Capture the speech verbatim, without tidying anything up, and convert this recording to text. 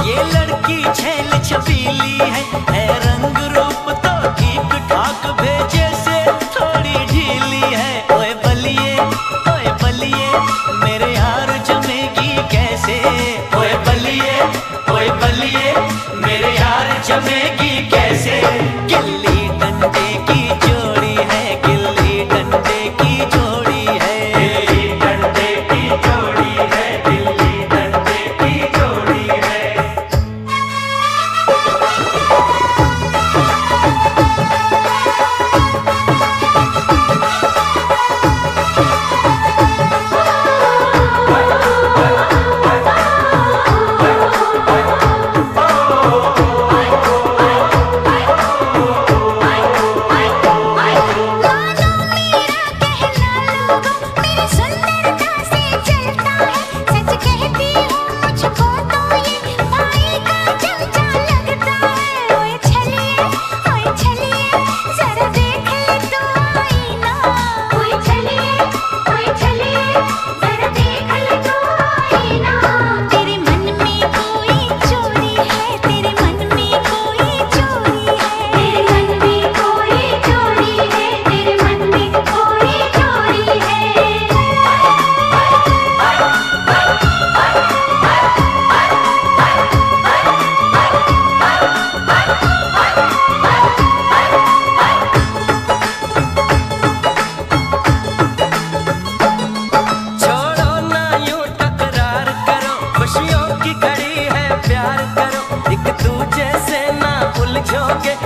ये लड़की छैल छबीली है, है रंग रूप तो ठीक ठाक, भेजे से थोड़ी ढीली है। ओए बलिए ओए बलिए मेरे यार जमेगी कैसे, ओए बलिए ओए बलिए मेरे यार जमेगी कैसे। गिल्ली डंडे की जोड़ी है, गिल्ली डंडे की जोड़ी है, गिल्ली डंडे की जोड़ी है, गिल्ली डंडे की जोड़ी है। खुशियों की घड़ी है, प्यार करो, एक दूजे से ना उलझोगे,